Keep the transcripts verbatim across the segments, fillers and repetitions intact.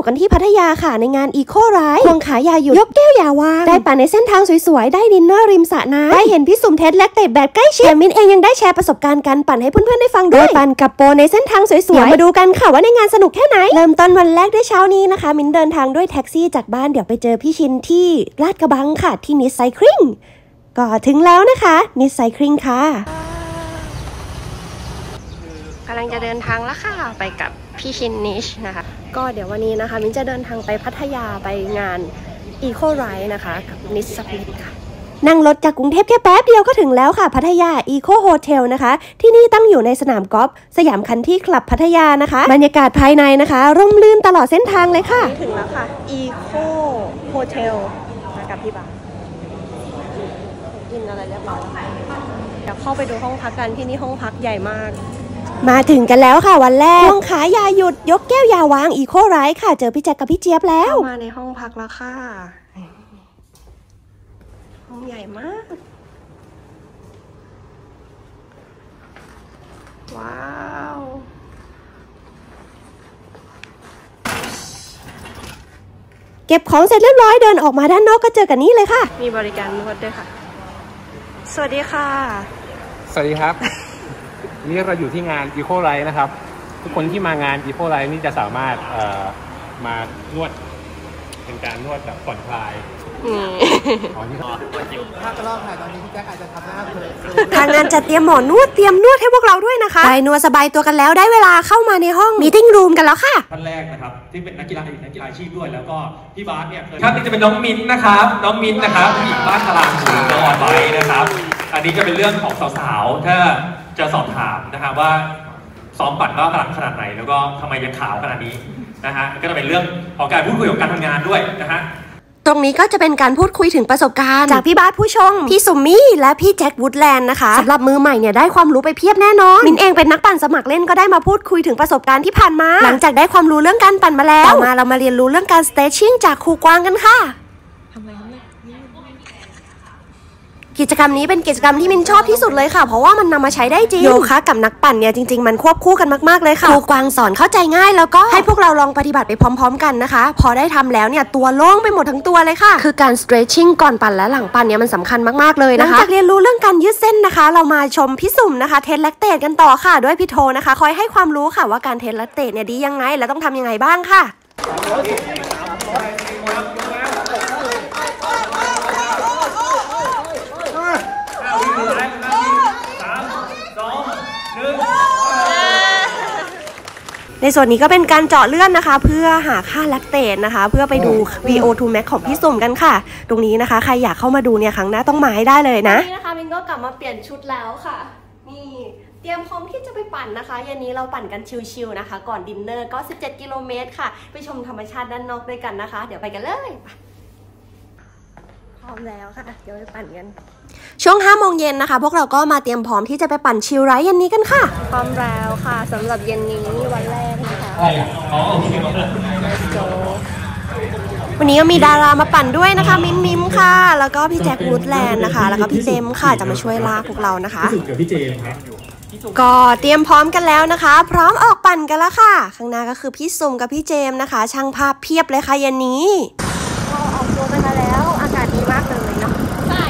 กกันที่พัทยาค่ะในงานอีโคไรด์ควงขายาหยุดยกแก้วยาวางได้ปั่นในเส้นทางสวยๆได้ดินเนอร์ริมสระน้ำได้เห็นพี่สุ่มเทสแลคเตตแบบใกล้ชิดมินเองยังได้แชร์ประสบการณ์การปั่นให้เพื่อนๆได้ฟังด้วยปั่นกับโปในเส้นทางสวยๆเดี๋ยวมาดูกันค่ะว่าในงานสนุกแค่ไหนเริ่มต้นวันแรกด้วยเช้านี้นะคะมินเดินทางด้วยแท็กซี่จากบ้านเดี๋ยวไปเจอพี่ชินที่ลาดกระบังค่ะที่นิสไซคลิงก็ถึงแล้วนะคะนิสไซคลิงค่ะกำลังจะเดินทางแล้วค่ะไปกับพี่ชินนิชนะคะก็เดี๋ยววันนี้นะคะมินจะเดินทางไปพัทยาไปงานอีโคไรด์นะคะกับนิสไซคลิงค่ะนั่งรถจากกรุงเทพแค่แป๊บเดียวก็ถึงแล้วค่ะพัทยาอีโคโฮเทลนะคะที่นี่ตั้งอยู่ในสนามกอล์ฟสยามคันที่คลับพัทยานะคะบรรยากาศภายในนะคะร่มรื่นตลอดเส้นทางเลยค่ะถึงแล้วค่ะอีโคโฮเทลกับพี่บ่าวกินอะไรเรียบร้อยเดี๋ยวเข้าไปดูห้องพักกันที่นี่ห้องพักใหญ่มากมาถึงกันแล้วค่ะวันแรกควงขายาหยุดยกแก้วยาวางอีโคไรด์ค่ะเจอพี่แจ็คกับพี่เจี๊ยบแล้วมาในห้องพักแล้วค่ะห้องใหญ่มากว้าวเก็บของเสร็จเรียบร้อยเดินออกมาด้านนอกก็เจอกันนี้เลยค่ะมีบริการนวดด้วยค่ะสวัสดีค่ะสวัสดีครับ นี่เราอยู่ที่งานอีโคไรด์นะครับทุกคนที่มางานอีโคไรด์นี่จะสามารถเอ่อมานวดเป็นการนวดแบบผ่อนคลายอ๋อนี่ก็ถ้ากระรอกถ่ายตอนนี้พี่แจ๊คอาจจะทำหน้าเพลินทางงานจัดเตรียมหมอนวดเตรียมนวดให้พวกเราด้วยนะคะได้นวดสบายตัวกันแล้วได้เวลาเข้ามาในห้องมีติ้งรูมกันแล้วค่ะท่านแรกนะครับที่เป็นนักกีฬาอดีตนักกีฬาอาชีพด้วยแล้วก็พี่บาสเนี่ยท่านนี้จะเป็นน้องมิ้นนะครับน้องมิ้นนะครับผู้หญิงบ้านตลาดหมูจังหวัดไว้นะครับอันนี้จะเป็นเรื่องของสาวๆถ้าจะสอบถามนะครับว่าซ้อมปั่นก็ขนาดขนาดไหนแล้วก็ทำไมยังขาวขนาดนี้นะฮะก็จะเป็นเรื่องของการพูดคุยของการทำงานด้วยนะฮะตรงนี้ก็จะเป็นการพูดคุยถึงประสบการณ์จากพี่บาสผู้ชมพี่สุมมี่และพี่แจ็ควูดแลนด์นะคะสำหรับมือใหม่เนี่ยได้ความรู้ไปเพียบแน่นอนมินเองเป็นนักปั่นสมัครเล่นก็ได้มาพูดคุยถึงประสบการณ์ที่ผ่านมาหลังจากได้ความรู้เรื่องการปั่นมาแล้วต่อมาเรามาเรียนรู้เรื่องการสเตชชิ่งจากครูกวางกันค่ะกิจกรรมนี้เป็นกิจกรรมที่มินชอบที่สุดเลยค่ะเพราะว่ามันนำมาใช้ได้จริงโยคะกับนักปั่นเนี่ยจริงๆมันควบคู่กันมากๆเลยค่ะครูกวางสอนเข้าใจง่ายแล้วก็ให้พวกเราลองปฏิบัติไปพร้อมๆกันนะคะพอได้ทำแล้วเนี่ยตัวโล่งไปหมดทั้งตัวเลยค่ะคือการ stretching ก่อนปั่นและหลังปั่นเนี่ยมันสำคัญมากๆเลยนะคะหลังจากเรียนรู้เรื่องการยืดเส้นนะคะเรามาชมพี่สุ่มนะคะเทสแลคเตตกันต่อค่ะด้วยพี่โทนะคะคอยให้ความรู้ค่ะว่าการเทสแลคเตตเนี่ยดียังไงและต้องทำยังไงบ้างค่ะในส่วนนี้ก็เป็นการเจาะเลือดนะคะเพื่อหาค่าแลคเตตนะคะเพื่อไปดู วี โอ ทู Max ของพี่สุ่มกันค่ะตรงนี้นะคะใครอยากเข้ามาดูเนี่ยครั้งหน้าต้องมาให้ได้เลยนะนี่นะคะมินก็กลับมาเปลี่ยนชุดแล้วค่ะนี่เตรียมพร้อมที่จะไปปั่นนะคะเย็นนี้เราปั่นกันชิลๆนะคะก่อนดินเนอร์ก็สิบเจ็ดกิโลเมตรค่ะไปชมธรรมชาติด้านนอกด้วยกันนะคะเดี๋ยวไปกันเลยพร้อมแล้วค่ะเดี๋ยวไปปั่นกันช่วงห้าโมงเย็นนะคะพวกเราก็มาเตรียมพร้อมที่จะไปปั่นชิลไรด์เย็นนี้กันค่ะพร้อมแล้วค่ะสำหรับเย็นนี้วันแรกนะคะวันนี้ก็มีดารามาปั่นด้วยนะคะมิมมิมค่ะแล้วก็พี่แจ็ควูดแลนด์นะคะแล้วก็พี่เจมค่ะจะมาช่วยลากพวกเรานะคะพี่เจมครับก็เตรียมพร้อมกันแล้วนะคะพร้อมออกปั่นกันแล้วค่ะข้างหน้าก็คือพี่ซุ่มกับพี่เจมนะคะช่างภาพเพียบเลยค่ะเย็นนี้ก็ออกตัวกันมาแล้วอากาศดีมากเลยเนาะใช่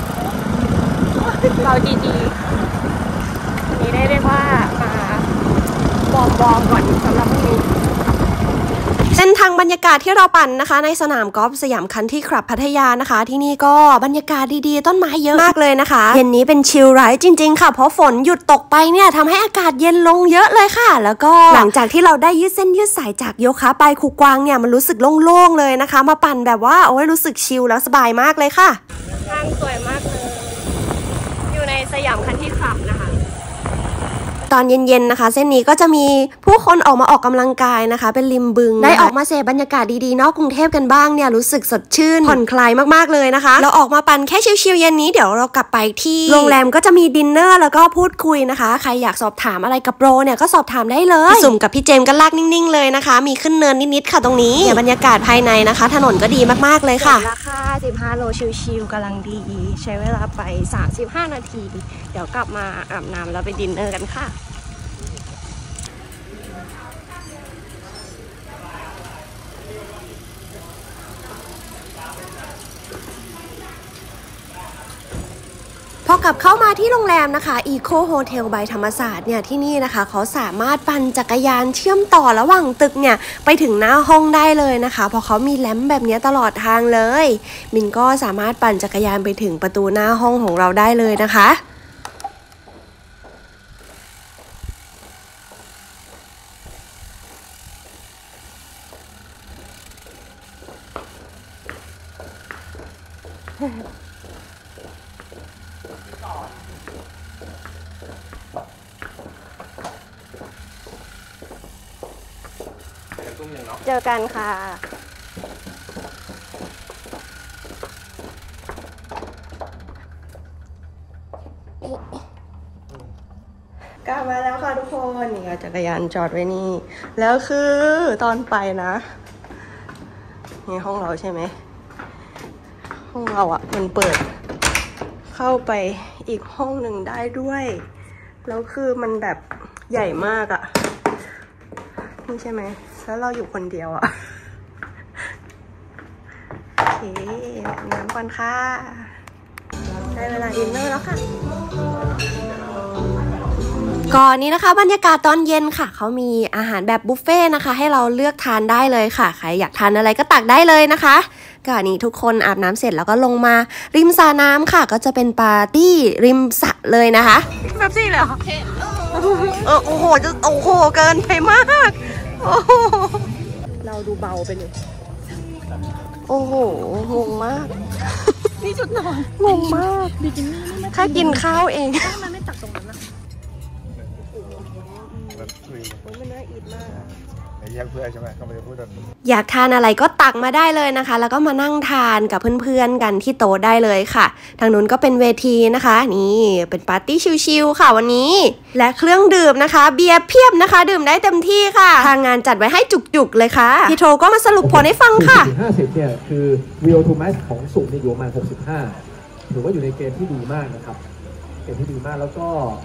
เราดีๆนี้ได้เรียกว่ามาวอร์มวอร์มก่อนสำหรับวันนี้เส้นทางบรรยากาศที่เราปั่นนะคะในสนามกอล์ฟสยามคันที่คลับพัทยานะคะที่นี่ก็บรรยากาศดีๆต้นไม้เยอะมากเลยนะคะเย็นนี้เป็นชิลไรด์จริงๆค่ะเพราะฝนหยุดตกไปเนี่ยทำให้อากาศเย็นลงเยอะเลยค่ะแล้วก็หลังจากที่เราได้ยืดเส้นยืดสายจากโยคะไปครูกวางเนี่ยมันรู้สึกโล่งๆเลยนะคะมาปั่นแบบว่าโอ้ยรู้สึกชิลแล้วสบายมากเลยค่ะทางสวยมากเลยอยู่ในสยามคันที่คลับนะคะตอนเย็นๆนะคะเส้นนี้ก็จะมีผู้คนออกมาออกกำลังกายนะคะเป็นริมบึงได้ออกมาเสพบรรยากาศดีๆนอกกรุงเทพกันบ้างเนี่ยรู้สึกสดชื่นผ่อนคลายมากๆเลยนะคะเราออกมาปั่นแค่ชิลๆเย็นนี้เดี๋ยวเรากลับไปที่โรงแรมก็จะมีดินเนอร์แล้วก็พูดคุยนะคะใครอยากสอบถามอะไรกับโปรเนี่ยก็สอบถามได้เลยสุ่มกับพี่เจมก็ลากนิ่งๆเลยนะคะมีขึ้นเนินนิดๆค่ะตรงนี้เนี่ยบรรยากาศภายในนะคะถนนก็ดีมากๆเลยค่ะราคาสิบห้าโลชิลๆกำลังดีใช้เวลาไปสามสิบห้านาทีเดี๋ยวกลับมาอาบน้ำแล้วไปดินเนอร์กันค่ะกลับเข้ามาที่โรงแรมนะคะ Eco Hotel by ธรรมศาสตร์เนี่ยที่นี่นะคะเขาสามารถปั่นจักรยานเชื่อมต่อระหว่างตึกเนี่ยไปถึงหน้าห้องได้เลยนะคะเพราะเขามีแลมป์แบบนี้ตลอดทางเลยมินก็สามารถปั่นจักรยานไปถึงประตูหน้าห้องของเราได้เลยนะคะเจอกันค่ะกลับมาแล้วค่ะทุกคนนี่เอาจักรยานจอดไว้นี่แล้วคือตอนไปนะนี่ห้องเราใช่ไหมห้องเราอ่ะมันเปิดเข้าไปอีกห้องหนึ่งได้ด้วยแล้วคือมันแบบใหญ่มากอ่ะนี่ใช่ไหมแล้วเราอยู่คนเดียวอ่ะโอเคน้ำก่อนค่ะได้เวลาดินเนอร์แล้วค่ะก่อนนี้นะคะบรรยากาศตอนเย็นค่ะเขามีอาหารแบบบุฟเฟ่นะคะให้เราเลือกทานได้เลยค่ะใครอยากทานอะไรก็ตักได้เลยนะคะก่อนนี้ทุกคนอาบน้ำเสร็จแล้วก็ลงมาริมสระน้ำค่ะก็จะเป็นปาร์ตี้ริมสระเลยนะคะแบบซี่เลยเหรอเออโอ้โหจะโอ้โหเกินไปมากโอ้โหเราดูเบาไปเลยโอ้โหงงมากนี่ชุดนอนงงมากบิกินี่ไม่แค่กินข้าวเองทำไมไม่ตักตรงนั้นล่ะมันน่าอินมากอยากทานอะไรก็ตักมาได้เลยนะคะแล้วก็มานั่งทานกับเพื่อนๆกันที่โต๊ะได้เลยค่ะทางนู้นก็เป็นเวทีนะคะนี่เป็นปาร์ตี้ชิลๆค่ะวันนี้และเครื่องดื่มนะคะเบียร์เพียบนะคะดื่มได้เต็มที่ค่ะทางงานจัดไว้ให้จุกๆเลยค่ะพี่โทก็มาสรุปผลให้ฟังค่ะห้าสิบเนี่ยคือ Real to Max ของสุเนี่ยอยู่ประมาณหกสิบห้าถือว่าอยู่ในเกณฑ์ที่ดีมากนะครับเกณฑ์ที่ดีมากแล้วก็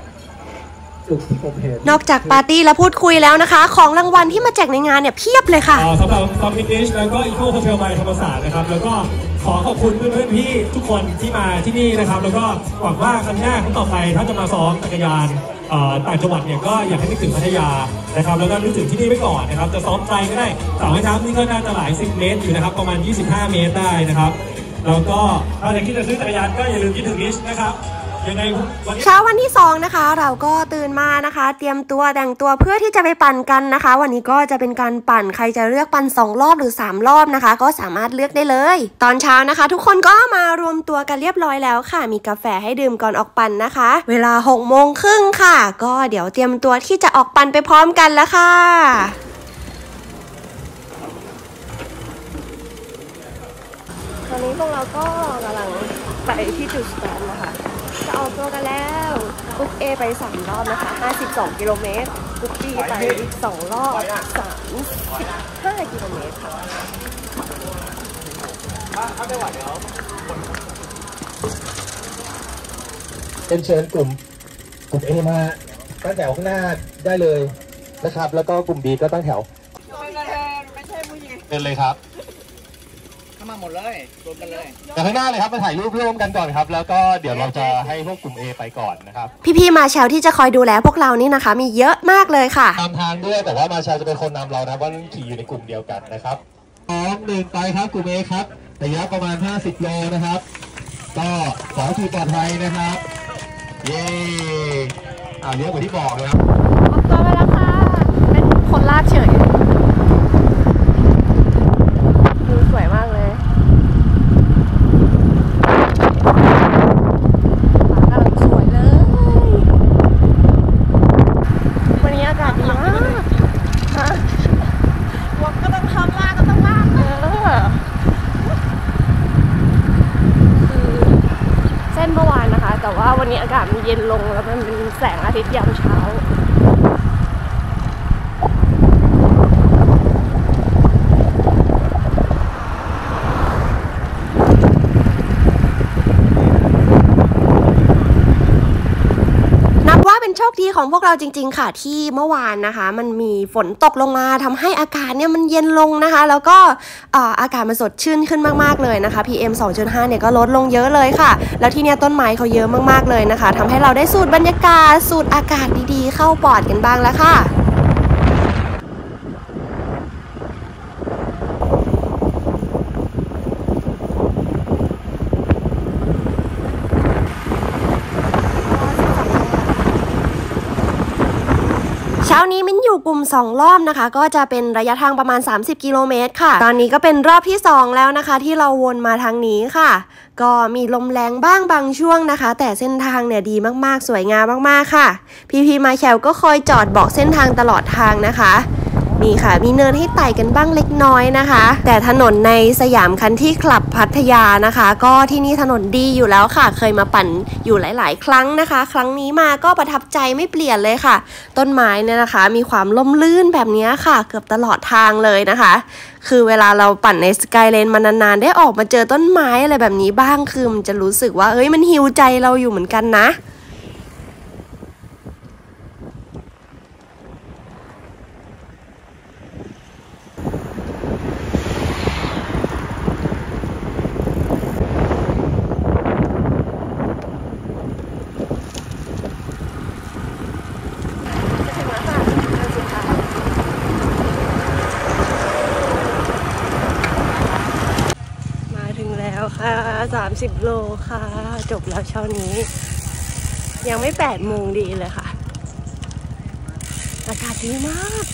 นอกจากปาร์ตี้และพูดคุยแล้วนะคะของรางวัลที่มาแจกในงานเนี่ยเพียบเลยค่ะสำหรับซอฟต์อิงลิชแล้วก็อีโคโฮเทลบายธรรมศาสตร์นะครับแล้วก็ขอขอบคุณเพื่อนๆพี่ทุกคนที่มาที่นี่นะครับแล้วก็หวังว่าครั้งหน้าครั้งต่อไปถ้าจะมาซ้อมจักรยานต่างจังหวัดเนี่ยก็อยากให้นึกถึงพัทยานะครับแล้วก็นึกถึงที่นี่ไว้ก่อนนะครับจะซ้อมไกลก็ได้สระว่ายน้ำนี่ก็น่าจะหลายสิบเมตรอยู่นะครับประมาณยี่สิบห้าเมตรได้นะครับแล้วก็ถ้าจะคิดจะซื้อจักรยานก็อย่าลืมคิดถึงลิชนะครับเช้าวันที่สองนะคะเราก็ตื่นมานะคะเตรียมตัวแต่งตัวเพื่อที่จะไปปั่นกันนะคะวันนี้ก็จะเป็นการปั่นใครจะเลือกปั่นสองรอบหรือสามรอบนะคะก็สามารถเลือกได้เลยตอนเช้านะคะทุกคนก็มารวมตัวกันเรียบร้อยแล้วค่ะมีกาแฟให้ดื่มก่อนออกปั่นนะคะเวลาหกโมงครึ่งค่ะก็เดี๋ยวเตรียมตัวที่จะออกปั่นไปพร้อมกันแล้วค่ะตอนนี้พวกเราก็กำลังไปที่จุดสตาร์ทนะคะจะออกตัวกันแล้วกุ๊กเอไปสามรอบนะคะห้าสิบสองกิโลเมตรกุ๊กบีไปสองรอบสามสิบห้ากิโลเมตรค่ะถ้าไม่ไหวแล้วเป็นเชิญกลุ่มกลุ่มเอมาตั้งแถวข้างหน้าได้เลยนะครับแล้วก็กลุ่มบีก็ตั้งแถวไม่ใช่ผู้หญิงเดินเลยครับมาหมดเลยรวมกันเลยแต่ข้างหน้าเลยครับมาถ่ายรูปร่วมกันก่อนครับแล้วก็เดี๋ยวเราจะให้พวกกลุ่ม A ไปก่อนนะครับพี่ๆมาแชลที่จะคอยดูแลพวกเรานี่นะคะมีเยอะมากเลยค่ะตามทางด้วยแต่ว่ามาแชลจะเป็นคนนำเรานะว่าขี่อยู่ในกลุ่มเดียวกันนะครับสองหนึ่งไปครับกลุ่ม A ครับระยะประมาณห้าสิบโลนะครับก็ขอขี่ปลอดภัยนะครับเย้อ่าเลี้ยวเหมือนที่บอกนะครับออกตัวไปแล้วค่ะเป็นคนลากเฉยดูสวยมากเลยกำลังสวยเลยวันนี้อากาศดีมากฮะวัวก็ต้องทำลากก็ต้องลากเออคือเส้นเมื่อวานนะคะแต่ว่าวันนี้อากาศมันเย็นลงแล้วมันเป็นแสงอาทิตย์ยามเช้าโชคดีของพวกเราจริงๆค่ะที่เมื่อวานนะคะมันมีฝนตกลงมาทำให้อากาศเนี่ยมันเย็นลงนะคะแล้วก็อากาศมันสดชื่นขึ้นมากๆเลยนะคะ พี เอ็ม สองจุดห้า เนี่ยก็ลดลงเยอะเลยค่ะแล้วที่เนี้ยต้นไม้เขาเยอะมากๆเลยนะคะทำให้เราได้สูดบรรยากาศสูดอากาศดีๆเข้าปอดกันบ้างแล้วค่ะเช้านี้มิ้นอยู่กลุ่มสองรอบนะคะก็จะเป็นระยะทางประมาณสามสิบกิโลเมตรค่ะตอนนี้ก็เป็นรอบที่สองแล้วนะคะที่เราวนมาทางนี้ค่ะก็มีลมแรงบ้างบางช่วงนะคะแต่เส้นทางเนี่ยดีมากๆสวยงามมากๆค่ะพีพีมาแคลก็คอยจอดบอกเส้นทางตลอดทางนะคะนี่ค่ะมีเนินให้ไต่กันบ้างเล็กน้อยนะคะแต่ถนนในสยามคันที่คลับพัทยานะคะก็ที่นี่ถนนดีอยู่แล้วค่ะเคยมาปั่นอยู่หลายๆครั้งนะคะครั้งนี้มาก็ประทับใจไม่เปลี่ยนเลยค่ะต้นไม้เนี่ยนะคะมีความล่มลื่นแบบนี้ค่ะเกือบตลอดทางเลยนะคะคือเวลาเราปั่นในสกายเลนมานานๆได้ออกมาเจอต้นไม้อะไรแบบนี้บ้างคือมันจะรู้สึกว่าเอ้ยมันฮีลใจเราอยู่เหมือนกันนะค่ะสามสิบโลค่ะจบแล้วเช้านี้ยังไม่แปดโมงดีเลยค่ะอากาศดีมาก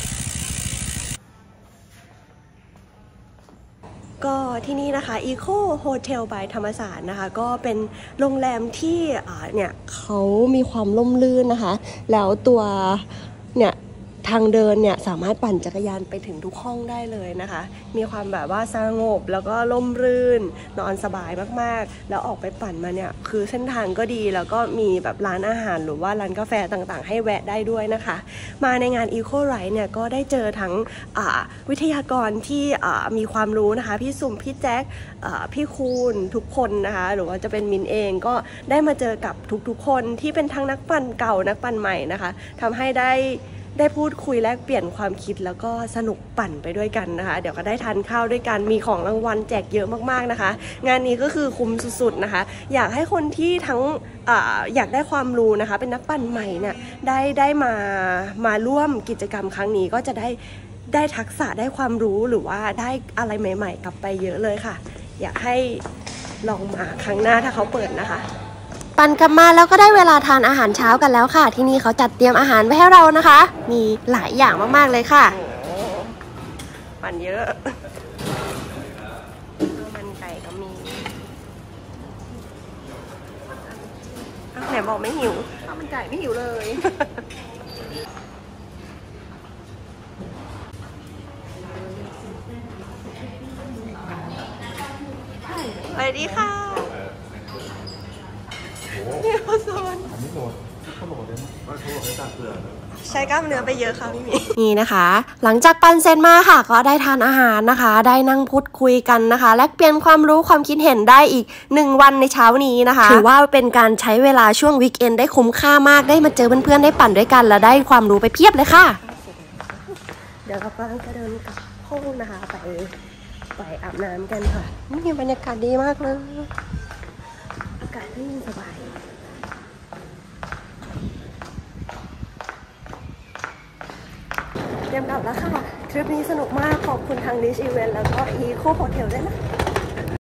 ก็ที่นี่นะคะ Eco Hotel by ธรรมศาสตร์นะคะก็เป็นโรงแรมที่อ่าเนี่ยเขามีความร่มรื่นนะคะแล้วตัวเนี่ยทางเดินเนี่ยสามารถปั่นจักรยานไปถึงทุกห้องได้เลยนะคะมีความแบบว่าสงบแล้วก็ร่มรื่นนอนสบายมากๆแล้วออกไปปั่นมาเนี่ยคือเส้นทางก็ดีแล้วก็มีแบบร้านอาหารหรือว่าร้านกาแฟต่างๆให้แวะได้ด้วยนะคะมาในงาน Eco Ride เนี่ยก็ได้เจอทั้งวิทยากรที่มีความรู้นะคะพี่สุ่มพี่แจ็คพี่คูณทุกคนนะคะหรือว่าจะเป็นมินเองก็ได้มาเจอกับทุกๆคนที่เป็นทั้งนักปั่นเก่านักปั่นใหม่นะคะทำให้ได้ได้พูดคุยแลกเปลี่ยนความคิดแล้วก็สนุกปั่นไปด้วยกันนะคะเดี๋ยวก็ได้ทานข้าวด้วยกันมีของรางวัลแจกเยอะมากๆนะคะงานนี้ก็คือคุ้มสุดๆนะคะอยากให้คนที่ทั้ง อ, อยากได้ความรู้นะคะเป็นนักปั่นใหม่เนี่ยได้ได้มามาร่วมกิจกรรมครั้งนี้ก็จะได้ได้ทักษะได้ความรู้หรือว่าได้อะไรใหม่ๆกลับไปเยอะเลยค่ะอยากให้ลองมาครั้งหน้าถ้าเขาเปิดนะคะปั่นกลับมาแล้วก็ได้เวลาทานอาหารเช้ากันแล้วค่ะที่นี่เขาจัดเตรียมอาหารไว้ให้เรานะคะมีหลายอย่างมากๆเลยค่ะปั่นเยอะมันไก่ก็มีไหนบอกไม่หิวข้าวมันไก่ไม่หิวเลยสวัสดีค่ะนี่เขาโซนใช้กล้ามเนื้อไปเยอะค่ะพี่มีนี่นะคะหลังจากปั่นเสร็จมาค่ะก็ได้ทานอาหารนะคะได้นั่งพูดคุยกันนะคะแลกเปลี่ยนความรู้ความคิดเห็นได้อีกหนึ่งวันในเช้านี้นะคะถือว่าเป็นการใช้เวลาช่วงวีคเอนด์ได้คุ้มค่ามากได้มาเจอเพื่อนๆได้ปั่นด้วยกันแล้วได้ความรู้ไปเพียบเลยค่ะเดี๋ยวเรากำลังจะเดินกลับห้องนะคะไปไปอาบน้ำกันค่ะนี่บรรยากาศดีมากเลยอากาศนิ่งสบายเตรียมกลับแล้วค่ะทริปนี้สนุกมากขอบคุณทาง Niche Event แล้วก็ Eco Hotel ด้วยนะ